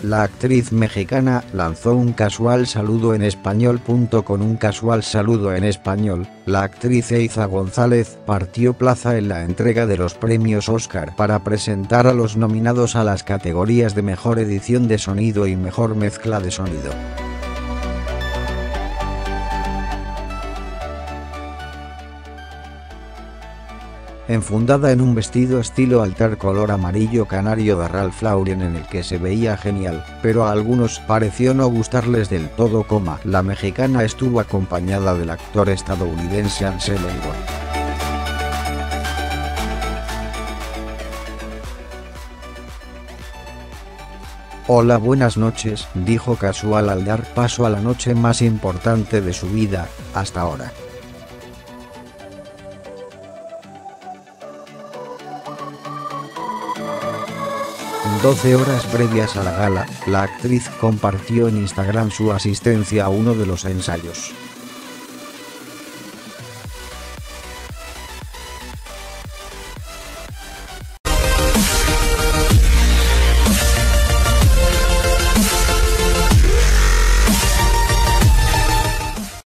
La actriz mexicana lanzó un casual saludo en español. Con un casual saludo en español, la actriz Eiza González partió plaza en la entrega de los premios Oscar para presentar a los nominados a las categorías de Mejor Edición de Sonido y Mejor Mezcla de Sonido. Enfundada en un vestido estilo altar color amarillo canario de Ralph Lauren en el que se veía genial, pero a algunos pareció no gustarles del todo. La mexicana estuvo acompañada del actor estadounidense Ansel Elgort. Hola, buenas noches, dijo casual al dar paso a la noche más importante de su vida, hasta ahora. 12 horas previas a la gala, la actriz compartió en Instagram su asistencia a uno de los ensayos.